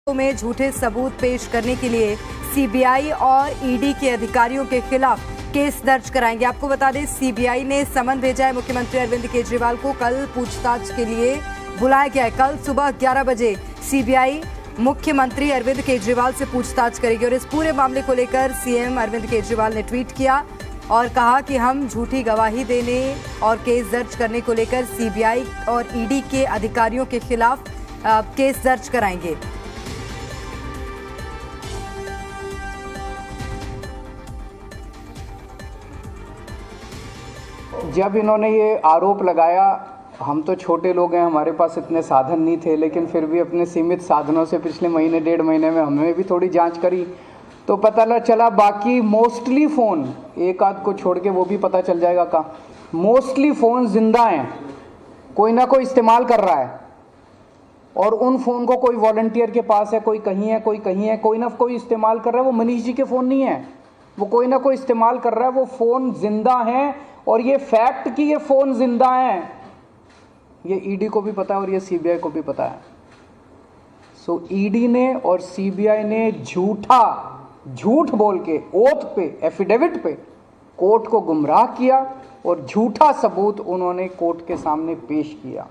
में झूठे सबूत पेश करने के लिए सीबीआई और ईडी के अधिकारियों के खिलाफ केस दर्ज कराएंगे। आपको बता दें, सीबीआई ने समन भेजा है मुख्यमंत्री अरविंद केजरीवाल को। कल पूछताछ के लिए बुलाया गया है। कल सुबह 11 बजे सीबीआई मुख्यमंत्री अरविंद केजरीवाल से पूछताछ करेगी और इस पूरे मामले को लेकर सीएम अरविंद केजरीवाल ने ट्वीट किया और कहा कि हम झूठी गवाही देने और केस दर्ज करने को लेकर सीबीआई और ईडी के अधिकारियों के खिलाफ केस दर्ज कराएंगे। जब इन्होंने ये आरोप लगाया, हम तो छोटे लोग हैं, हमारे पास इतने साधन नहीं थे, लेकिन फिर भी अपने सीमित साधनों से पिछले महीने डेढ़ महीने में हमने भी थोड़ी जांच करी तो पता चला बाकी मोस्टली फ़ोन, एक आध को छोड़ के वो भी पता चल जाएगा का, मोस्टली फ़ोन जिंदा हैं, कोई ना कोई इस्तेमाल कर रहा है। और उन फ़ोन को कोई वॉलंटियर के पास है, कोई कहीं है, कोई कहीं है, कोई ना कोई इस्तेमाल कर रहा है। वो मनीष जी के फ़ोन नहीं है, वो कोई ना कोई इस्तेमाल कर रहा है। वो फ़ोन जिंदा हैं और ये फैक्ट कि ये फ़ोन जिंदा हैं ये ईडी को भी पता है और ये सीबीआई को भी पता है। सो ईडी ने और सीबीआई ने झूठ बोल के ओथ पे, एफिडेविट पे कोर्ट को गुमराह किया और झूठा सबूत उन्होंने कोर्ट के सामने पेश किया।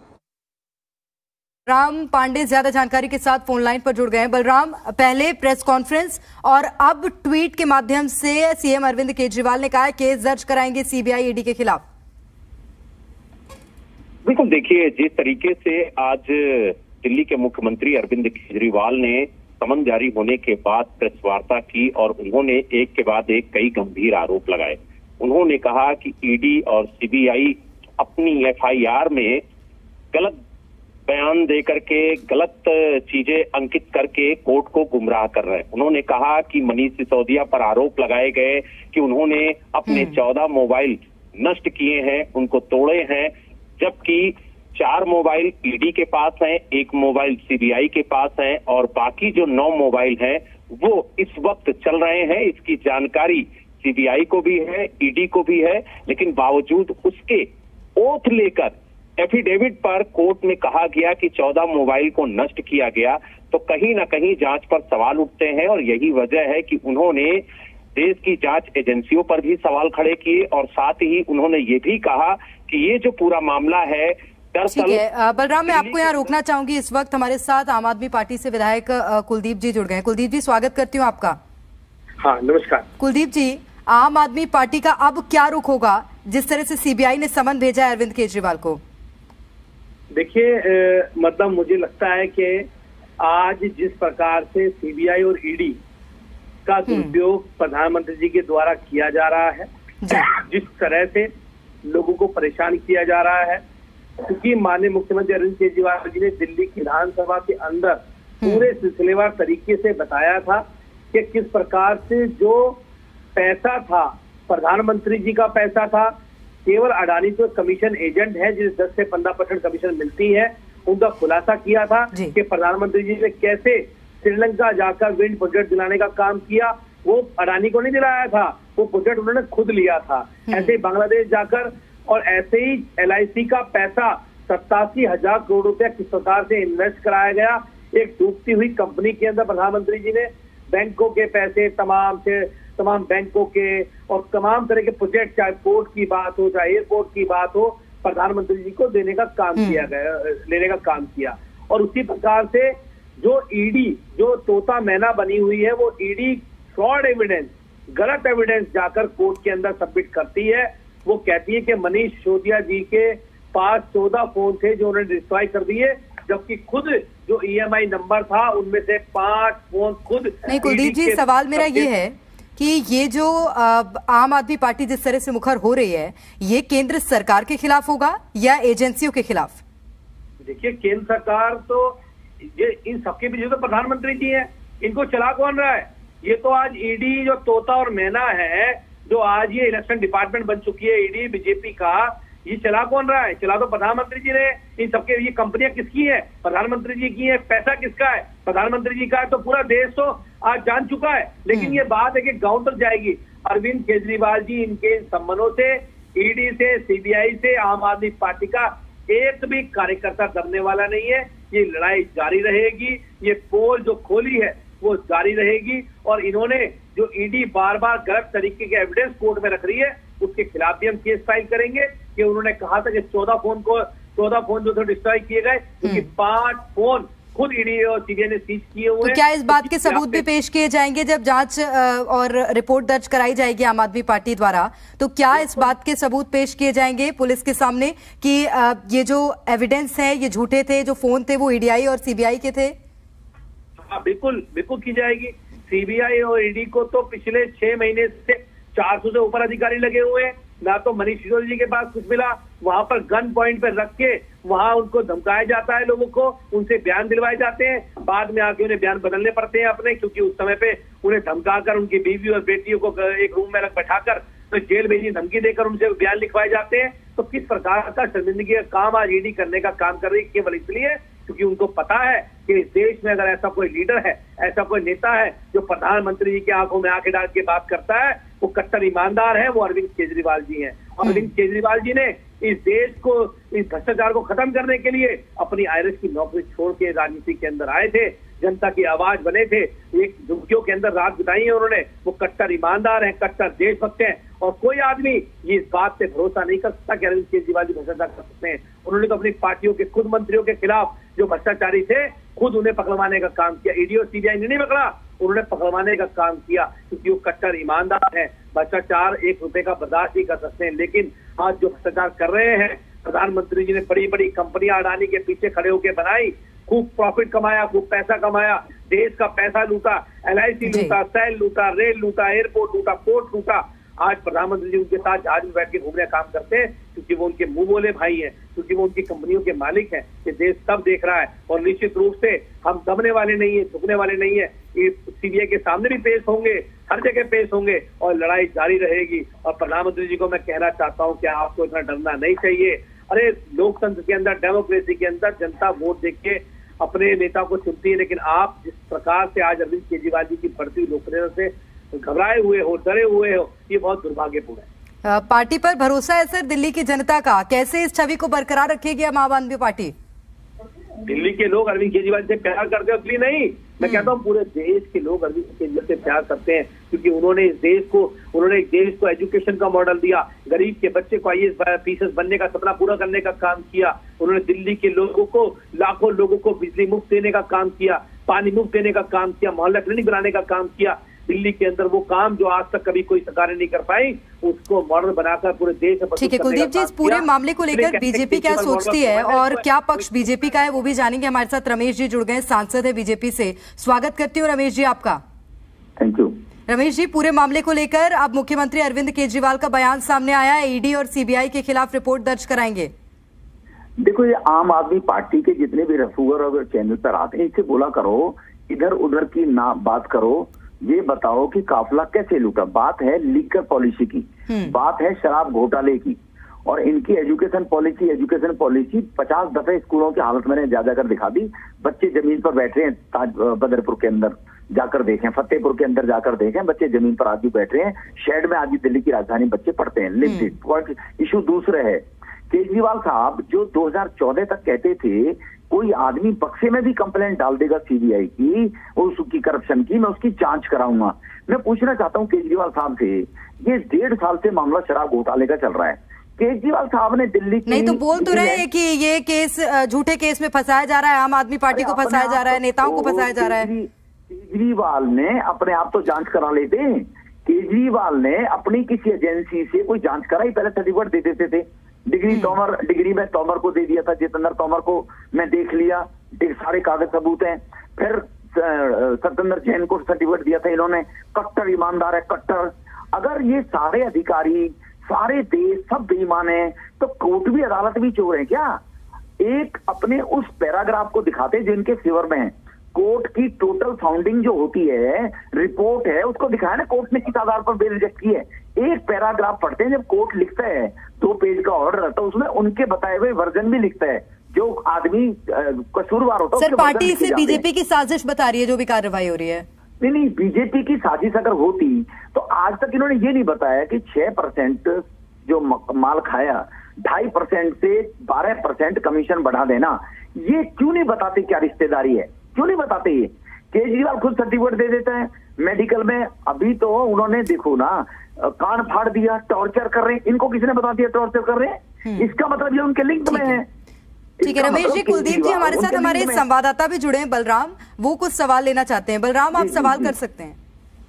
बलराम पांडे ज्यादा जानकारी के साथ फोन लाइन पर जुड़ गए हैं। बलराम, पहले प्रेस कॉन्फ्रेंस और अब ट्वीट के माध्यम से सीएम अरविंद केजरीवाल ने कहा है केस दर्ज कराएंगे सीबीआई ईडी के खिलाफ। बिल्कुल, देखिए जिस तरीके से आज दिल्ली के मुख्यमंत्री अरविंद केजरीवाल ने समन जारी होने के बाद प्रेस वार्ता की और उन्होंने एक के बाद एक कई गंभीर आरोप लगाए। उन्होंने कहा कि ईडी और सीबीआई अपनी एफआईआर में गलत बयान दे करके, गलत चीजें अंकित करके कोर्ट को गुमराह कर रहे हैं। उन्होंने कहा कि मनीष सिसोदिया पर आरोप लगाए गए कि उन्होंने अपने 14 मोबाइल नष्ट किए हैं, उनको तोड़े हैं, जबकि 4 मोबाइल ईडी के पास हैं, 1 मोबाइल सीबीआई के पास है और बाकी जो 9 मोबाइल हैं वो इस वक्त चल रहे हैं। इसकी जानकारी सीबीआई को भी है, ईडी को भी है, लेकिन बावजूद उसके ओथ लेकर एफिडेविट पर कोर्ट में कहा गया कि 14 मोबाइल को नष्ट किया गया, तो कहीं ना कहीं जांच पर सवाल उठते हैं और यही वजह है कि उन्होंने देश की जांच एजेंसियों पर भी सवाल खड़े किए और साथ ही उन्होंने ये भी कहा कि ये जो पूरा मामला है दरअसल। ठीक है बलराम, मैं आपको यहाँ रोकना चाहूंगी। इस वक्त हमारे साथ आम आदमी पार्टी से विधायक कुलदीप जी जुड़ गए हैं। कुलदीप जी, स्वागत करती हूँ आपका। हाँ, नमस्कार। कुलदीप जी, आम आदमी पार्टी का अब क्या रुख होगा जिस तरह से सीबीआई ने समन भेजा है अरविंद केजरीवाल को? देखिए, मतलब मुझे लगता है कि आज जिस प्रकार से सीबीआई और ईडी का दुरुपयोग प्रधानमंत्री जी के द्वारा किया जा रहा है, जिस तरह से लोगों को परेशान किया जा रहा है, क्योंकि माननीय मुख्यमंत्री अरविंद केजरीवाल जी ने दिल्ली की विधानसभा के अंदर पूरे सिलसिलेवार तरीके से बताया था कि किस प्रकार से जो पैसा था, प्रधानमंत्री जी का पैसा था, केवल अडानी तो कमीशन एजेंट है जिसे 10 से 15% कमीशन मिलती है, उनका खुलासा किया था कि प्रधानमंत्री जी ने कैसे श्रीलंका जाकर विंड प्रोजेक्ट दिलाने का काम किया। वो अडानी को नहीं दिलाया था, वो प्रोजेक्ट उन्होंने खुद लिया था। ऐसे ही बांग्लादेश जाकर और ऐसे ही LIC का पैसा 87,000 करोड़ रुपया किस प्रकार से इन्वेस्ट कराया गया एक डूबती हुई कंपनी के अंदर। प्रधानमंत्री जी ने बैंकों के पैसे तमाम बैंकों के और तमाम तरह के प्रोजेक्ट, चाहे पोर्ट की बात हो, चाहे एयरपोर्ट की बात हो, प्रधानमंत्री जी को देने का काम किया गया, लेने का काम किया। और उसी प्रकार से जो ईडी जो तोता मैना बनी हुई है, वो ईडी फ्रॉड एविडेंस, गलत एविडेंस जाकर कोर्ट के अंदर सबमिट करती है। वो कहती है कि मनीष सिसोदिया जी के पास 14 फोन थे जो उन्होंने डिस्ट्रॉय कर दिए, जबकि खुद जो EMI नंबर था उनमें से 5 फोन खुद नहीं। कुलदीप जी, सवाल मेरा ये है कि ये जो आम आदमी पार्टी जिस तरह से मुखर हो रही है, ये केंद्र सरकार के खिलाफ होगा या एजेंसियों के खिलाफ? देखिए, केंद्र सरकार तो ये इन सबके पीछे तो प्रधानमंत्री जी हैं, इनको चला कौन रहा है? ये तो आज ईडी जो तोता और मैना है, जो आज ये इलेक्शन डिपार्टमेंट बन चुकी है ईडी बीजेपी का, ये चला कौन रहा है? चला तो प्रधानमंत्री जी ने। इन सबके ये कंपनियां किसकी है? प्रधानमंत्री जी की है। पैसा किसका है? प्रधानमंत्री जी का है। तो पूरा देश तो आज जान चुका है, लेकिन ये बात है कि गांव तक जाएगी। अरविंद केजरीवाल जी इनके संबंधों से, ईडी से, सीबीआई से आम आदमी पार्टी का एक भी कार्यकर्ता दबने वाला नहीं है। ये लड़ाई जारी रहेगी, ये पोल जो खोली है वो जारी रहेगी। और इन्होंने जो ईडी बार बार गलत तरीके के एविडेंस कोर्ट में रख रही है उसके खिलाफ भी हम केस फाइल करेंगे। कि उन्होंने कहा था कि 14 फोन जो थे डिस्ट्रॉय किए गए, क्योंकि 5 फोन खुद ईडी और सीबीआई ने सीज किए हुए हैं। तो क्या इस बात के सबूत भी पेश किए जाएंगे जब जांच और रिपोर्ट दर्ज कराई जाएगी आम आदमी पार्टी द्वारा? तो क्या इस बात के सबूत पेश किए जाएंगे पुलिस के सामने कि ये जो एविडेंस है ये झूठे थे, जो फोन थे वो ईडीआई और सीबीआई के थे? हाँ, बिल्कुल बिल्कुल की जाएगी। सीबीआई और ईडी को तो पिछले 6 महीने से 400 से ऊपर अधिकारी लगे हुए हैं। ना तो मनीष सिसोदिया जी के पास कुछ मिला, वहां पर गन पॉइंट पर रख के वहां उनको धमकाया जाता है, लोगों को उनसे बयान दिलवाए जाते हैं, बाद में आके उन्हें बयान बदलने पड़ते हैं अपने, क्योंकि उस समय पे उन्हें धमकाकर उनकी बीवी और बेटियों को एक रूम में बैठाकर तो जेल भेजने धमकी देकर उनसे बयान लिखवाए जाते हैं। तो किस प्रकार का शर्मिंदगी का काम आज ईडी करने का काम कर रही है, केवल इसलिए क्योंकि उनको पता है कि इस देश में अगर ऐसा कोई लीडर है, ऐसा कोई नेता है जो प्रधानमंत्री जी की आंखों में आंखें डाल के बात करता है, वो कट्टर ईमानदार है, वो अरविंद केजरीवाल जी हैं। अरविंद केजरीवाल जी ने इस देश को, इस भ्रष्टाचार को खत्म करने के लिए अपनी आईआरएस की नौकरी छोड़ के राजनीति के अंदर आए थे, जनता की आवाज बने थे, एक झुग्गियों के अंदर रात बिताई है उन्होंने। वो कट्टर ईमानदार हैं, कट्टर देशभक्त हैं, और कोई आदमी ये इस बात पे भरोसा नहीं कर सकता कि अरविंद केजरीवाल जी भ्रष्टाचार कर सकते हैं। उन्होंने तो अपनी पार्टियों के खुद मंत्रियों के खिलाफ जो भ्रष्टाचारी थे खुद उन्हें पकड़वाने का काम किया। ईडी और सीबीआई ने नहीं पकड़ा, उन्होंने पकड़वाने का काम किया, क्योंकि वो कट्टर ईमानदार है। भ्रष्टाचार 1 रुपए का बर्दाश्त नहीं कर सकते हैं। लेकिन आज जो भ्रष्टाचार कर रहे हैं, प्रधानमंत्री जी ने बड़ी बड़ी कंपनियां अडानी के पीछे खड़े होकर बनाई, खूब प्रॉफिट कमाया, खूब पैसा कमाया, देश का पैसा लूटा, LIC लूटा, सेल लूटा, रेल लूटा, एयरपोर्ट लूटा, पोर्ट लूटा। आज प्रधानमंत्री जी उनके साथ जहाज में बैठ के घूमने का काम करते हैं, क्योंकि वो उनके मुंह बोले भाई हैं, क्योंकि वो उनकी कंपनियों के मालिक हैं। ये देश सब देख रहा है, और निश्चित रूप से हम दबने वाले नहीं है, झुकने वाले नहीं है। ये सीबीआई के सामने भी पेश होंगे, हर जगह पेश होंगे, और लड़ाई जारी रहेगी। और प्रधानमंत्री जी को मैं कहना चाहता हूँ कि आपको इतना डरना नहीं चाहिए। अरे लोकतंत्र के अंदर, डेमोक्रेसी के अंदर जनता वोट देख के अपने नेता को चुनती है, लेकिन आप जिस प्रकार से आज अरविंद केजरीवाल जी की बढ़ती हुई लोकप्रियता से घबराए हुए हो, डरे हुए हो, ये बहुत दुर्भाग्यपूर्ण है। पार्टी पर भरोसा है सर दिल्ली की जनता का, कैसे इस छवि को बरकरार रखेगी आम आदमी पार्टी? दिल्ली के लोग अरविंद केजरीवाल से प्यार करते हैं, इसलिए नहीं, मैं कहता हूँ पूरे देश के लोग अरविंद केजरीवाल से प्यार करते हैं, क्योंकि उन्होंने इस देश को एजुकेशन का मॉडल दिया, गरीब के बच्चे को IAS PCS बनने का सपना पूरा करने का काम किया। उन्होंने दिल्ली के लोगों को, लाखों लोगों को बिजली मुफ्त देने का काम किया, पानी मुफ्त देने का काम किया, मोहल्ला क्लिनिक बनाने का काम किया। दिल्ली के अंदर वो काम जो आज तक कभी कोई सरकार नहीं कर पाई, उसको मॉडल बनाकर पूरे देश में। ठीक है कुलदीप जी, इस पूरे मामले को लेकर बीजेपी क्या सोचती है और क्या पक्ष बीजेपी का है वो भी जानेंगे। हमारे साथ रमेश जी जुड़ गए, सांसद है बीजेपी से। स्वागत करती हूँ रमेश जी आपका। Thank you. रमेश जी, पूरे मामले को लेकर अब मुख्यमंत्री अरविंद केजरीवाल का बयान सामने आया है, ईडी और सीबीआई के खिलाफ रिपोर्ट दर्ज कराएंगे। देखो, ये आम आदमी पार्टी के जितने भी रसूगर और चैनल पर आते हैं, इससे बोला करो, इधर उधर की ना बात करो, ये बताओ कि काफिला कैसे लूटा। बात है लीकर पॉलिसी की, बात है शराब घोटाले की, और इनकी एजुकेशन पॉलिसी 50 दफे स्कूलों की हालत मैंने जा जाकर दिखा दी। बच्चे जमीन पर बैठ रहे हैं, बदरपुर के अंदर जाकर देखें, फतेहपुर के अंदर जाकर देखें, बच्चे जमीन पर आज भी बैठ रहे हैं। शेड में आज भी दिल्ली की राजधानी बच्चे पढ़ते हैं। इशू दूसरे है, केजरीवाल साहब जो 2014 तक कहते थे कोई आदमी बक्से में भी कंप्लेंट डाल देगा सीबीआई की, उसकी करप्शन की, मैं उसकी जांच कराऊंगा। मैं पूछना चाहता हूं केजरीवाल साहब से, ये 1.5 साल से मामला शराब घोटाले का चल रहा है। केजरीवाल साहब ने दिल्ली की, नहीं तो बोल तो रहे हैं कि ये केस झूठे केस में फंसाया जा रहा है, आम आदमी पार्टी को फंसाया जा रहा है, नेताओं को फंसाया जा रहा है। केजरीवाल ने अपने आप तो जांच करा लेते। केजरीवाल ने अपनी किसी एजेंसी से कोई जांच कराई, पहले सर्टिफिकेट दे देते थे। डिग्री में तोमर को दे दिया था, जितेंद्र तोमर को मैं देख लिया, सारे कागज सबूत हैं। फिर सत्येंद्र जैन को सर्टिफिकेट दिया था इन्होंने। कट्टर ईमानदार है, कट्टर। अगर ये सारे अधिकारी, सारे देश सब बेईमान है, तो कोर्ट भी अदालत भी चोर है क्या? एक अपने उस पैराग्राफ को दिखाते जो इनके फेवर में है। कोर्ट की टोटल फाउंडिंग जो होती है, रिपोर्ट है, उसको दिखाया ना कोर्ट ने किस आधार पर बेल रिजेक्ट की है। एक पैराग्राफ पढ़ते हैं, जब कोर्ट लिखता है 2 पेज का ऑर्डर रहता है, उसमें उनके बताए हुए वर्जन भी लिखता है। जो आदमी कसूरवार होता है, सर पार्टी इसे बीजेपी की साजिश बता रही है जो भी कार्रवाई हो रही है। नहीं, बीजेपी की साजिश अगर होती तो आज तक इन्होंने ये नहीं बताया कि 6% जो माल खाया, 2.5% से 12% कमीशन बढ़ा देना, ये क्यों नहीं बताते क्या रिश्तेदारी है? क्यों नहीं बताते? ये केजरीवाल खुद सर्टिफिकेट दे देते हैं मेडिकल में। अभी तो उन्होंने देखो ना, कान फाड़ दिया, टॉर्चर कर रहे हैं। इनको किसने बता दिया टॉर्चर कर रहे हैं? इसका मतलब ये उनके लिंक में है। ठीक है रमेश जी, कुलदीप जी हमारे साथ हमारे संवाददाता भी जुड़े हैं बलराम, वो कुछ सवाल लेना चाहते हैं। बलराम, आप सवाल कर सकते हैं।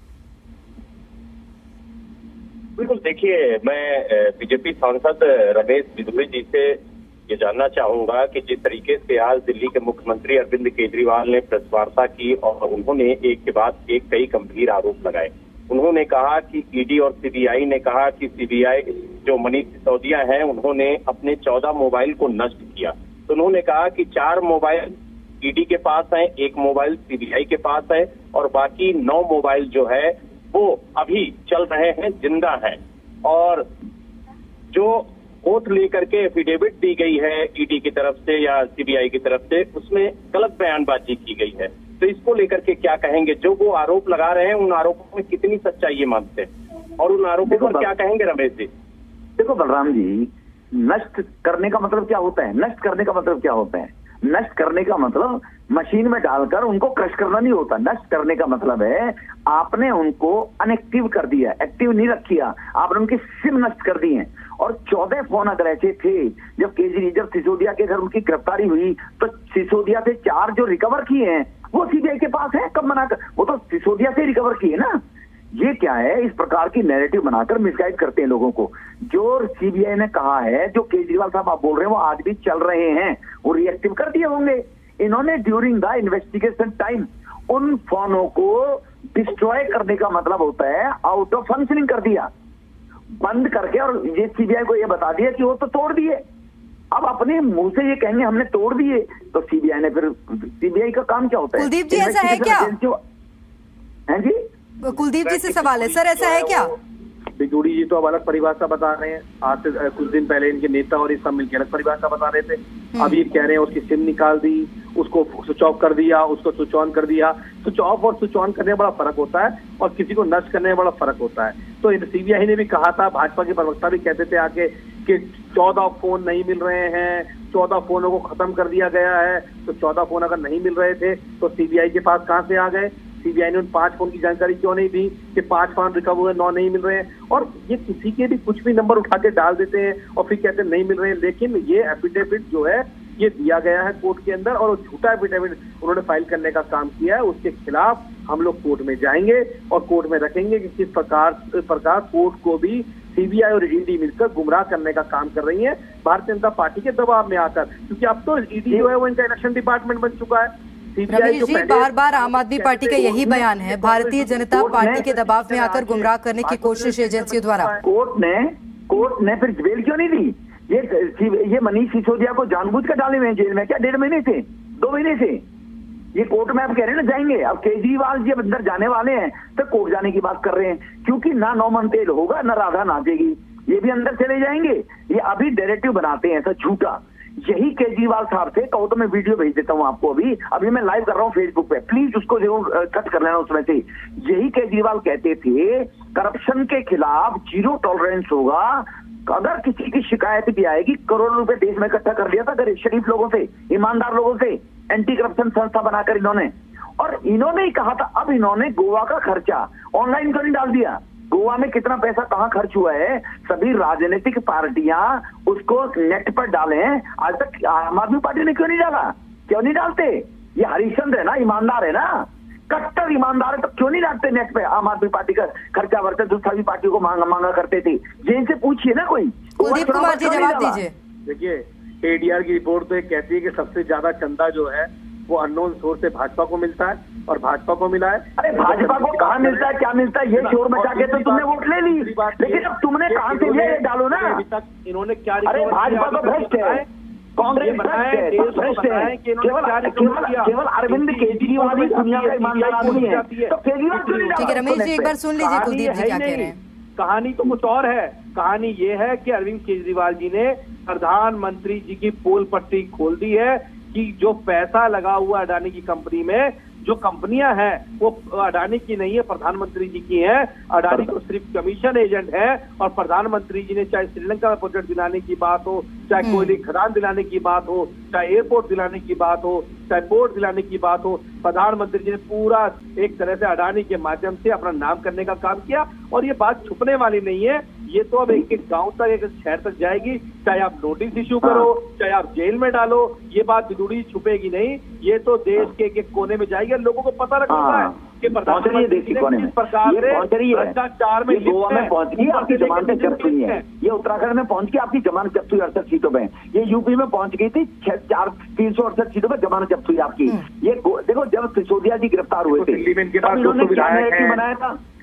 बिल्कुल, देखिए मैं बीजेपी सांसद रमेश बिधूरी जी से ये जानना चाहूंगा कि जिस तरीके से आज दिल्ली के मुख्यमंत्री अरविंद केजरीवाल ने प्रेस वार्ता की और उन्होंने एक के बाद एक कई गंभीर आरोप लगाए। उन्होंने कहा कि ईडी और सीबीआई ने कहा कि सीबीआई जो मनीष सिसोदिया हैं उन्होंने अपने 14 मोबाइल को नष्ट किया। तो उन्होंने कहा कि 4 मोबाइल ईडी के पास है, 1 मोबाइल सीबीआई के पास है और बाकी 9 मोबाइल जो है वो अभी चल रहे हैं, जिंदा है। और जो कोर्ट लेकर के एफिडेविट दी गई है ईडी की तरफ से या सीबीआई की तरफ से, उसमें गलत बयानबाजी की गई है। तो इसको लेकर के क्या कहेंगे? जो वो आरोप लगा रहे हैं उन आरोपों में कितनी सच्चाई ये मानते हैं और उन आरोपों पर क्या कहेंगे रमेश जी? देखो बलराम जी, नष्ट करने का मतलब क्या होता है? नष्ट करने का मतलब क्या होता है? नष्ट करने का मतलब मशीन में डालकर उनको क्रश करना नहीं होता। नष्ट करने का मतलब है आपने उनको अनएक्टिव कर दिया, एक्टिव नहीं रखिया, आपने उनकी सिम नष्ट कर दी है। और 14 फोन अगर ऐसे थे, जब सिसोदिया के घर उनकी गिरफ्तारी हुई तो सिसोदिया से 4 जो रिकवर किए हैं वो सीबीआई के पास है। कब बनाकर? वो तो सिसोदिया से रिकवर किए ना। ये क्या है? इस प्रकार की नैरेटिव बनाकर मिसगाइड करते हैं लोगों को। जो सीबीआई ने कहा है, जो केजरीवाल साहब आप बोल रहे हैं, वो आज भी चल रहे हैं, वो रिएक्टिव कर दिए होंगे। इन्होंने ड्यूरिंग द इन्वेस्टिगेशन टाइम उन फोनों को डिस्ट्रॉय करने का मतलब होता है आउट ऑफ फंक्शनिंग कर दिया, बंद करके। और ये सीबीआई को ये बता दिया कि वो तो तोड़ दिए। अब अपने मुंह से ये कहेंगे हमने तोड़ दिए, तो सीबीआई ने फिर, सीबीआई का काम क्या होता है? कुलदीप जी ऐसा है क्या? हैं जी? कुलदीप जी से सवाल है सर, ऐसा है क्या? बिधूरी जी तो अब अलग परिभाषा बता रहे हैं। आज से कुछ दिन पहले इनके नेता और ये सब मिलकर अलग परिभाषा बता रहे थे। अब ये कह रहे हैं उसकी सिम निकाल दी, उसको स्विच ऑफ कर दिया, उसको स्विच ऑन कर दिया। स्विच ऑफ और स्विच ऑन करने में बड़ा फर्क होता है और किसी को नष्ट करने में बड़ा फर्क होता है। तो सीबीआई ने भी कहा था, भाजपा के प्रवक्ता भी कहते थे आके कि 14 फोन नहीं मिल रहे हैं, 14 फोनों को खत्म कर दिया गया है। तो 14 फोन अगर नहीं मिल रहे थे तो सीबीआई के पास कहां से आ गए? सीबीआई ने उन 5 फोन की जानकारी क्यों नहीं दी कि 5 फोन रिकवर हुए, 9 नहीं मिल रहे हैं? और ये किसी के भी कुछ भी नंबर उठा के डाल देते हैं और फिर कहते हैं नहीं मिल रहे हैं। लेकिन ये एफिडेविट जो है ये दिया गया है कोर्ट के अंदर और झूठा एफिडेविट उन्होंने फाइल करने का काम किया है। उसके खिलाफ हम लोग कोर्ट में जाएंगे और कोर्ट में रखेंगे कि किस प्रकार कोर्ट को भी सीबीआई और ईडी मिलकर गुमराह करने का काम कर रही है भारतीय जनता पार्टी के दबाव में आकर। क्योंकि अब तो ईडी जो है वो इनका इलेक्शन डिपार्टमेंट बन चुका है। रमेश जी, बार बार आम आदमी पार्टी का यही बयान है, भारतीय जनता पार्टी के दबाव में आकर गुमराह करने की कोशिश एजेंसियों द्वारा। कोर्ट ने फिर बेल क्यों नहीं दी? ये मनीष सिसोदिया को जानबूझ कर डाले हुए हैं जेल में क्या? 1.5 महीने से, 2 महीने से ये कोर्ट में आप कह रहे हैं ना जाएंगे। अब केजरीवाल जी अब अंदर जाने वाले हैं तो कोर्ट जाने की बात कर रहे हैं, क्योंकि ना नौमन तेल होगा ना राधा नाचेगी, ये भी अंदर चले जाएंगे। ये अभी डायरेक्टिव बनाते हैं ऐसा झूठा। यही केजरीवाल साहब से कहो तो मैं वीडियो भेज देता हूं आपको, अभी मैं लाइव कर रहा हूं फेसबुक पे, प्लीज उसको जरूर कट कर लेना उसमें से। यही केजरीवाल कहते थे करप्शन के खिलाफ 0 टॉलरेंस होगा। अगर किसी की शिकायत भी आएगी, करोड़ों रुपए देश में इकट्ठा कर लिया था शरीफ लोगों से, ईमानदार लोगों से, एंटी करप्शन संस्था बनाकर इन्होंने। और इन्होंने ही कहा था, अब इन्होंने गोवा का खर्चा ऑनलाइन क्यों नहीं डाल दिया? गोवा में कितना पैसा कहां खर्च हुआ है, सभी राजनीतिक पार्टियां उसको नेट पर डालें। आज तक आम आदमी पार्टी ने क्यों नहीं डाला? क्यों नहीं डालते? ये हरिश्चंद्र है ना, ईमानदार है ना, कट्टर ईमानदार है, तो क्यों नहीं डालते नेट पे आम आदमी पार्टी का खर्चा वर्चा जो सभी पार्टियों को मांगा करते थे? जिनसे पूछिए ना कोई। कुलदीप कुमार जी जवाब दीजिए। देखिए एडीआर की रिपोर्ट तो एक कहती है कि सबसे ज्यादा चंदा जो है वो अननोन सोर्स से भाजपा को मिलता है और भाजपा को मिला है। अरे भाजपा को कहाँ मिलता है, क्या मिलता है? ये शोर मचा के तो तुमने वोट ले ली, लेकिन अब तुमने कहाँ से लिया ये डालो ना। अभी तक इन्होंने क्या? अरे भाजपा तो भ्रष्ट है, कांग्रेस भ्रष्ट है, केवल अरविंद केजरीवाल ही दुनिया का ईमानदार आदमी है। तो केजरीवाल क्यों नहीं? ठीक है रमेश जी, एक बार सुन लीजिए कुलदीप जी क्या कह रहे हैं। कहानी तो कुछ और है। कहानी ये है कि अरविंद केजरीवाल जी ने प्रधानमंत्री जी की पोल पट्टी खोल दी है कि जो पैसा लगा हुआ अडानी की कंपनी में जो कंपनियां हैं वो अडानी की नहीं है, प्रधानमंत्री जी की है। अडानी तो सिर्फ कमीशन एजेंट है, और प्रधानमंत्री जी ने चाहे श्रीलंका में प्रोजेक्ट दिलाने की बात हो, चाहे कोयले खदान दिलाने की बात हो, चाहे एयरपोर्ट दिलाने की बात हो, चाहे पोर्ट दिलाने की बात हो, प्रधानमंत्री जी ने पूरा एक तरह से अडानी के माध्यम से अपना नाम करने का काम किया। और ये बात छुपने वाली नहीं है, ये तो अब एक एक गांव तक, एक शहर तक जाएगी। चाहे आप नोटिस इश्यू करो, चाहे आप जेल में डालो, ये बात बिदुड़ी छुपेगी नहीं। ये तो देश के एक एक कोने में जाएगी, लोगों को पता लगता है कि प्रधानमंत्री किस प्रकार से भ्रष्टाचार में गोवा में पहुंच गई, आपकी जमानतें जब्त हुई है। ये उत्तराखंड में पहुंच गई, आपकी जमानत जब्त हुई 68 सीटों पे। ये यूपी में पहुंच गई थी 368 सीटों पे जमानत जब्त हुई आपकी। ये देखो, जब सिसोदिया जी गिरफ्तार हुए थे, उन्होंने क्या नैरेटिव बनाया था कि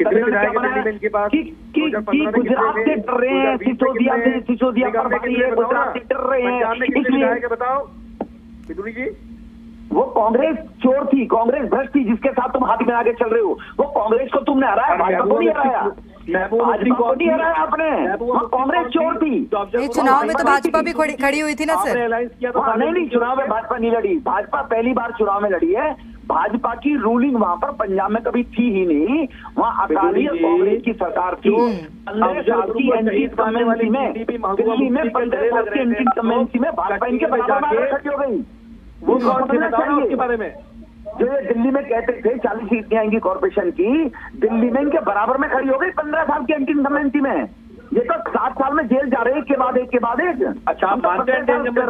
गुजरात से डर रहे हैं, सिसोदिया पर भारी है, गुजरात से डर रहे हैं, इसलिए बताओ बिदुड़ी जी। वो कांग्रेस चोर थी, कांग्रेस भ्रष्ट थी, जिसके साथ तुम हाथ मिला के चल रहे हो। वो कांग्रेस को तुमने हराया, भाजपा को नहीं हराया, भाजपा को नहीं हराया आपने। कांग्रेस चोर थी। चुनाव में तो भाजपा भी खड़ी हुई थी ना सर। नहीं, चुनाव में भाजपा नहीं लड़ी, भाजपा पहली बार चुनाव में लड़ी है। भाजपा की रूलिंग वहां पर पंजाब में कभी थी ही नहीं, वहाँ अकाली और कांग्रेस की सरकार थी। 15 साल की एंटी कमेंसी में, दिल्ली में 15 साल की एंटी कमेंसी में भाजपा इनके बराबर में खड़ी हो गई। वो उसके बारे में जो ये दिल्ली में कहते थे 40 सीटें आएंगी कॉर्पोरेशन की, दिल्ली में इनके बराबर में खड़ी हो गई 15 साल की एंटी कमेंसी में। ये तो 7 साल में जेल जा रहे हैं, एक के बाद एक। अच्छा, मानते हैं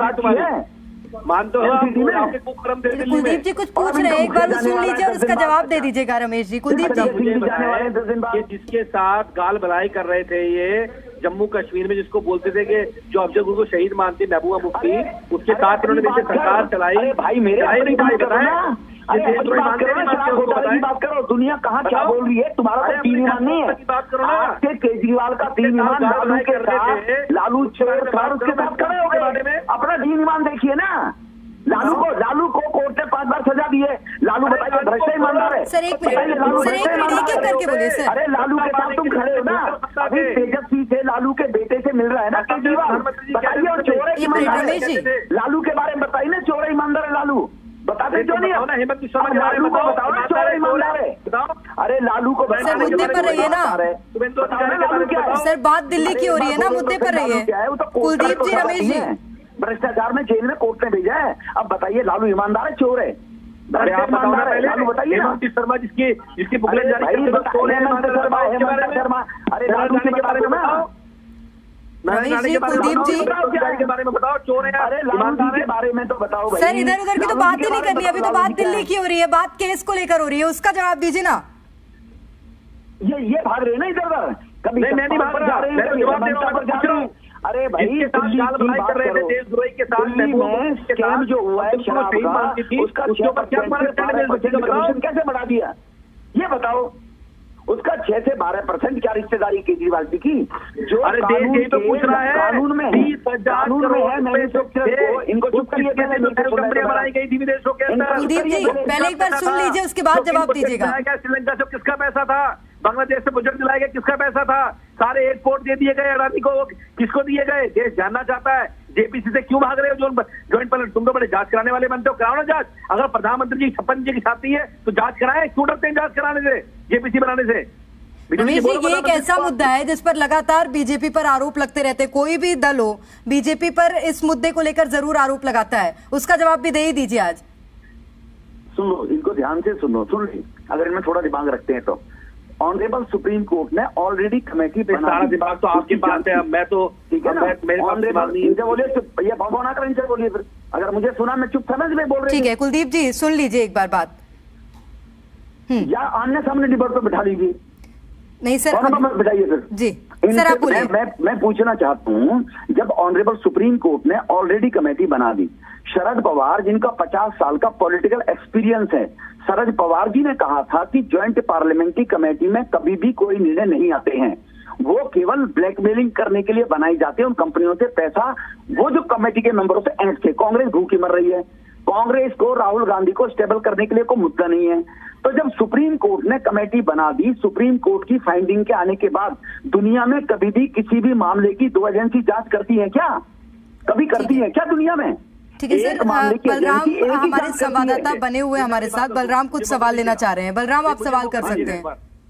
कुलदीप जी कुछ पूछ रहे हैं, एक बार सुन लीजिए और उसका जवाब दे दीजिएगा रमेश जी। कुलदीप जी, जिसके साथ गाल बलाई कर रहे थे ये जम्मू कश्मीर में, जिसको बोलते थे कि जो अफजल गुरु को शहीद मानती महबूबा मुफ्ती, उसके साथ उन्होंने जैसे सरकार चलाई। भाई मेरे बात करो, दुनिया कहाँ क्या बोल रही है, तुम्हारा तो 3 ईमान नहीं है। आपके केजरीवाल का 3 ईमान, लालू के साथ, लालू चोर था, उसके साथ खड़े हो गए। अपना 3 ईमान देखिए ना। लालू को कोर्ट ने 5 बार सजा दी है। लालू बताइए भ्रष्ट ईमानदार है सर? एक मिनट करके बोलिए सर। अरे लालू के साथ तुम खड़े हो ना, अभी तेजस्वी से लालू के बेटे से मिल रहा है ना केजरीवाल, बताइए। और चोर है ईमानदार, लालू के बारे में बताइए ना, चोर ईमानदार है लालू, बताते क्यों नहीं? हेमंत विश्व शर्मा लालू को बताओ ना, चोर ईमानदार है। अरे लालू को सर मुद्दे पर रहिए ना सर, बात दिल्ली की हो रही है ना, मुद्दे पर रहिए कुलदीप जी। रमेश जी, भ्रष्टाचार में जेल में कोर्ट ने भेजा है। अब बताइए लालू ईमानदार है चोर है? अरे आप बताओ पहले, लालू बताइए। हेमंत शर्मा जिसकी बुकलेट जारी करते हैं, शर्मा, अरे लालू के बारे में बताओ, रमेश जी, कुलदीप जी के बारे में बताओ, चोर है। अरे लालू जी के बारे में तो बताओ भाई। सर इधर उधर की तो बात ही नहीं करनी, अभी तो बात दिल्ली की हो रही है, बात केस को लेकर हो रही है, उसका जवाब दीजिए ना। ये भाग रहे हैं ना इधर उधर, कभी मैं नहीं भाग रहा, मैं तो जवाब दे रहा हूं। अरे भाई इसके साथ गाल बलाई कर रहे थे, देशद्रोही के साथ स्कैम जो हुआ है शराब का, उसका कैसे बढ़ा दिया ये बताओ? उसका 6 से 12% क्या रिश्तेदारी केजरीवाल जी की? जो तो पूछ रहा है, कानून में है, मैन्युफैक्चरर को इनको चुप करिए। कंपनियां बनाई गई थी विदेशों के अंदर। कुलदीप जी पहले एक बार सुन लीजिए, उसके बाद जवाब दीजिएगा। श्रीलंका से किसका पैसा था? बांग्लादेश से प्रोजेक्ट दिलाया गया, किसका पैसा था? सारे एयरपोर्ट दे दिए गए अडानी को, किसको दिए गए? देश जानना चाहता है। जेपीसी से क्यों भाग रहे हो? ज्वाइंट पैनल, तुम तो बड़े जांच कराने वाले बनते हो, कराओ ना जांच। अगर प्रधानमंत्री जी 56 जी की छाती है तो जांच कराएं, क्यों डरते हैं जांच कराने से, जेपीसी बनाने से? रमेश जी, ये एक ऐसा मुद्दा है जिस पर लगातार बीजेपी पर आरोप लगते रहते हैं। कोई भी दल हो बीजेपी पर इस मुद्दे को लेकर जरूर आरोप लगाता है, उसका जवाब भी दे ही दीजिए आज। सुनो, इनको ध्यान से सुन ली, अगर इनमें थोड़ा दिमाग रखते हैं तो। ऑनरेबल सुप्रीम कोर्ट ने ऑलरेडी कमेटी सारा दिमाग तो आपकी बात है, मैं तो ठीक है ना। बोलिए ये भगवाना कर इनसे बोलिए, फिर अगर मुझे सुना मैं चुप था ना मैं बोल रही। ठीक है कुलदीप जी, सुन लीजिए एक बार बात, या आमने सामने डिबेट पर बैठा लीजिए। नहीं सर बताइए फिर जी सर, आप बोलिए। मैं पूछना चाहता हूँ, जब ऑनरेबल सुप्रीम कोर्ट ने ऑलरेडी कमेटी बना दी, शरद पवार जिनका 50 साल का पॉलिटिकल एक्सपीरियंस है, शरद पवार जी ने कहा था कि ज्वाइंट पार्लियामेंट्री कमेटी में कभी भी कोई निर्णय नहीं आते हैं, वो केवल ब्लैकमेलिंग करने के लिए बनाई जाती है उन कंपनियों से पैसा। वो जो कमेटी के मेंबरों से ऐंठ थे, कांग्रेस भूखी मर रही है, कांग्रेस को राहुल गांधी को स्टेबल करने के लिए कोई मुद्दा नहीं है। तो जब सुप्रीम कोर्ट ने कमेटी बना दी, सुप्रीम कोर्ट की फाइंडिंग के आने के बाद दुनिया में कभी भी किसी भी मामले की 2 एजेंसी जांच करती है क्या? कभी करती है क्या दुनिया में? ठीक है सर, बलराम हमारे संवाददाता बने हुए हमारे साथ। बलराम कुछ सवाल लेना चाह रहे हैं। बलराम, आप सवाल कर सकते हैं।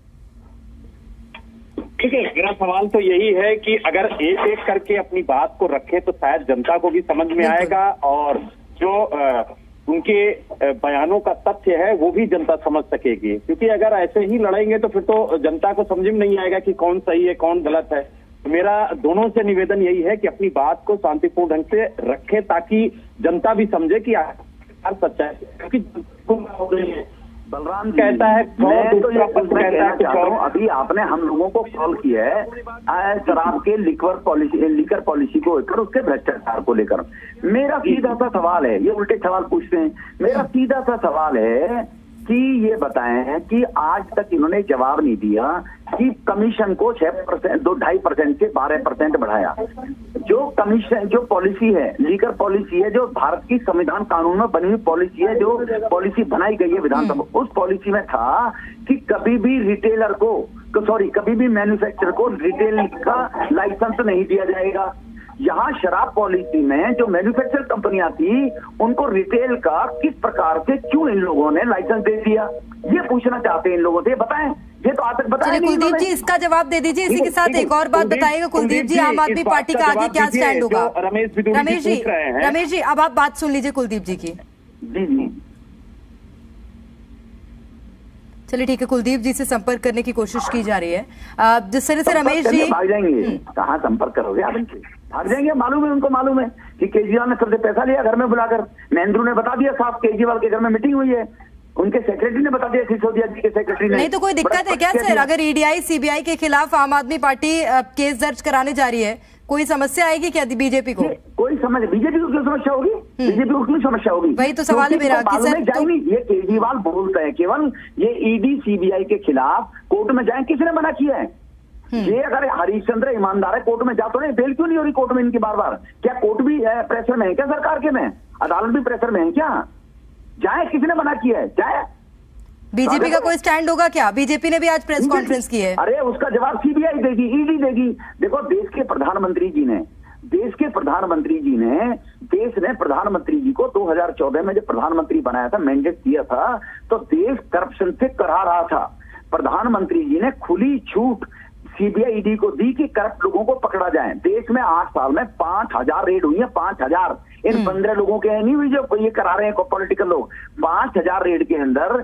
ठीक है, मेरा सवाल तो यही है कि अगर एक एक करके अपनी बात को रखें तो शायद जनता को भी समझ में आएगा और जो उनके बयानों का तथ्य है वो भी जनता समझ सकेगी। क्योंकि अगर ऐसे ही लड़ेंगे तो फिर तो जनता को समझ में नहीं आएगा कि कौन सही है कौन गलत है। मेरा दोनों से निवेदन यही है कि अपनी बात को शांतिपूर्ण ढंग से रखें ताकि जनता भी समझे कि सच्चाई। क्योंकि बलराम कहता है, मैं तो ये कहना चाहता हूँ, अभी आपने हम लोगों को कॉल किया है शराब के लीकर पॉलिसी को लेकर, उसके भ्रष्टाचार को लेकर। मेरा सीधा सा सवाल है, ये उल्टे सवाल पूछते हैं। मेरा सीधा सा सवाल है कि ये बताएं कि आज तक इन्होंने जवाब नहीं दिया कि कमीशन को 6%, 2.5% से 12% बढ़ाया। जो कमीशन, जो पॉलिसी है, लीकर पॉलिसी है, जो भारत की संविधान कानून में बनी हुई पॉलिसी है, जो पॉलिसी बनाई गई है विधानसभा, उस पॉलिसी में था कि कभी भी रिटेलर को, कभी भी मैन्युफैक्चरर को रिटेल का लाइसेंस नहीं दिया जाएगा। यहाँ शराब पॉलिसी में जो मैन्युफैक्चर कंपनियां थी उनको रिटेल का किस प्रकार से क्यों इन लोगों ने लाइसेंस दे दिया, ये पूछना चाहते हैं इन लोगों से। बताएं, ये तो आज तक बताया नहीं। कुलदीप जी, इसका जवाब दे दीजिए। इसी के साथ एक और बात बताइएगा कुलदीप जी, आम आदमी पार्टी का आगे क्या स्टैंड होगा? रमेश जी, अब आप बात सुन लीजिए कुलदीप जी की। जी, चलिए ठीक है, कुलदीप जी से संपर्क करने की कोशिश की जा रही है। जिस तरह से रमेश जी भाग जाएंगे, कहाँ संपर्क करोगे आप इनसे? भाग जाएंगे। मालूम है, उनको मालूम है कि केजरीवाल ने सबसे पैसा लिया घर में बुलाकर। महेंद्रू ने बता दिया साफ, केजरीवाल के घर में मीटिंग हुई है, उनके सेक्रेटरी ने बता दिया, सिसोदिया जी के सेक्रेटरी ने। नहीं तो कोई दिक्कत है क्या सर? अगर ईडीआई सीबीआई के खिलाफ आम आदमी पार्टी केस दर्ज कराने जा रही है, कोई समस्या आएगी क्या बीजेपी को? कोई बीजेपी को क्यों समस्या होगी? बीजेपी को क्यों समस्या होगी? वही तो सवाल है मेरा कि सर ये केजरीवाल बोलते हैं केवल ये ईडी सीबीआई के खिलाफ कोर्ट में जाए, किसने मना किया है? ये अगर हरीशचंद्र ईमानदार है, कोर्ट में जा तो नहीं, बेल क्यों नहीं हो रही कोर्ट में इनकी बार बार? क्या कोर्ट भी प्रेशर में है क्या सरकार के? में अदालत भी प्रेशर में है क्या? जाए, किसने मना किया है? जाए। बीजेपी का कोई स्टैंड होगा क्या? बीजेपी ने भी आज प्रेस कॉन्फ्रेंस की है। अरे उसका जवाब सीबीआई देगी, ईडी देगी। देखो, देश के प्रधानमंत्री जी ने प्रधानमंत्री जी को 2014 में जब प्रधानमंत्री बनाया था, मैंडेट दिया था, तो देश करप्शन से करा रहा था। प्रधानमंत्री जी ने खुली छूट सीबीआई ईडी को दी कि करप्ट लोगों को पकड़ा जाए। देश में 8 साल में 5000 रेड हुई है, 5000। इन 15 लोगों के नहीं हुई जो ये करा रहे हैं पॉलिटिकल लोग। 5000 रेड के अंदर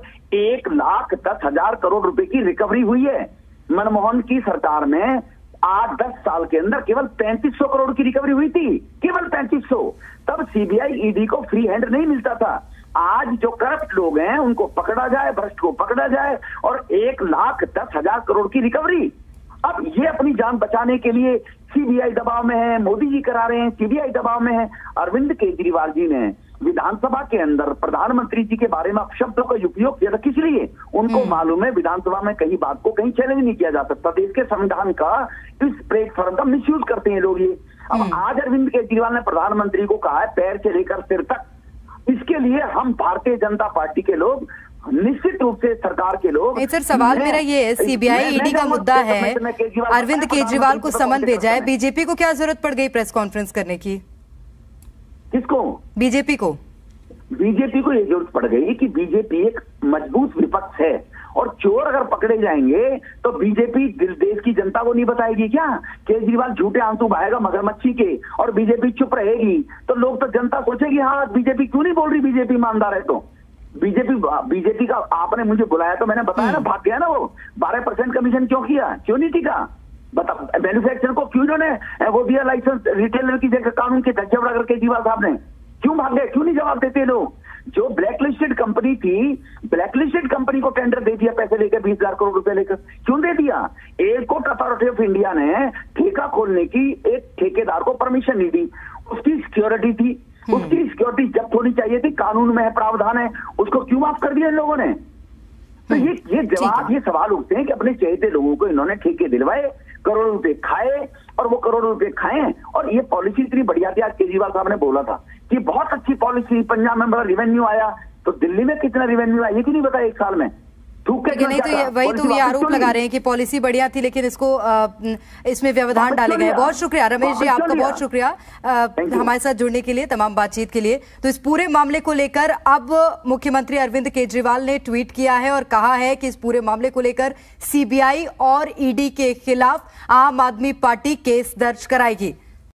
1,10,000 करोड़ रुपए की रिकवरी हुई है। मनमोहन की सरकार में 8-10 साल के अंदर केवल 3500 करोड़ की रिकवरी हुई थी, केवल 3500। तब सीबीआई ईडी को फ्री हैंड नहीं मिलता था। आज जो करप्ट लोग हैं उनको पकड़ा जाए, भ्रष्ट को पकड़ा जाए, और 1,10,000 करोड़ की रिकवरी। अब ये अपनी जान बचाने के लिए सीबीआई दबाव में है, मोदी जी करा रहे हैं, सीबीआई दबाव में है। अरविंद केजरीवाल जी ने विधानसभा के अंदर प्रधानमंत्री जी के बारे में अपशब्दों का उपयोग किया था, किस लिए? उनको मालूम है विधानसभा में कहीं बात को कहीं चैलेंज नहीं किया जा सकता। देश के संविधान का इस प्लेटफॉर्म का मिसयूज करते हैं लोग ये। अब आज अरविंद केजरीवाल ने प्रधानमंत्री को कहा है पैर से लेकर सिर तक। इसके लिए हम भारतीय जनता पार्टी के लोग, निश्चित रूप से सरकार के लोग। सर, सवाल मेरा ये है, सीबीआई ईडी का मुद्दा है, अरविंद केजरीवाल को समन भेजा है, बीजेपी को क्या जरूरत पड़ गई प्रेस कॉन्फ्रेंस करने की? किसको? बीजेपी को। बीजेपी को ये जरूरत पड़ गई कि बीजेपी एक मजबूत विपक्ष है, और चोर अगर पकड़े जाएंगे तो बीजेपी देश की जनता को नहीं बताएगी क्या? केजरीवाल झूठे आंसू बहाएगा मगरमच्छी के और बीजेपी चुप रहेगी, तो लोग, तो जनता सोचेगी हाँ बीजेपी क्यों नहीं बोल रही, बीजेपी ईमानदार है। तो बीजेपी का आपने मुझे बुलाया तो मैंने बताया ना, भाग गया ना वो। 12% कमीशन क्यों किया? क्यों नहीं टिका? बता, मैन्युफैक्चरर को क्यों उन्होंने वो दिया लाइसेंस, रिटेलर की जगह कानून के धज्जे उड़ाकर केजरीवाल साहब ने क्यों भाग गए? क्यों नहीं जवाब देते लोग? जो ब्लैकलिस्टेड कंपनी थी, ब्लैकलिस्टेड कंपनी को टेंडर दे दिया पैसे लेकर, 20,000 करोड़ रुपए लेकर, क्यों दे दिया? एयरपोर्ट अथॉरिटी ऑफ इंडिया ने ठेका खोलने की एक ठेकेदार को परमिशन नहीं दी, उसकी सिक्योरिटी थी, उसकी सिक्योरिटी जब्त होनी चाहिए थी, कानून में है, प्रावधान है, उसको क्यों माफ कर दिया इन लोगों ने? तो ये जवाब, ये सवाल उठते हैं कि अपने चहेते लोगों को इन्होंने ठेके दिलवाए, करोड़ों रुपए खाए, और वो करोड़ों रुपए खाए। और ये पॉलिसी इतनी बढ़िया थी, आज केजरीवाल साहब ने बोला था कि बहुत अच्छी पॉलिसी, पंजाब में बड़ा रिवेन्यू आया, तो दिल्ली में कितना रिवेन्यू आया ये क्यों नहीं बताया एक साल में? नहीं तो वही तो ये आरोप लगा रहे हैं कि पॉलिसी बढ़िया थी लेकिन इसको इसमें व्यवधान डाले गए। बहुत शुक्रिया रमेश जी, आपका बहुत शुक्रिया हमारे साथ जुड़ने के लिए, तमाम बातचीत के लिए। तो इस पूरे मामले को लेकर अब मुख्यमंत्री अरविंद केजरीवाल ने ट्वीट किया है और कहा है कि इस पूरे मामले को लेकर सीबीआई और ईडी के खिलाफ आम आदमी पार्टी केस दर्ज कराएगी।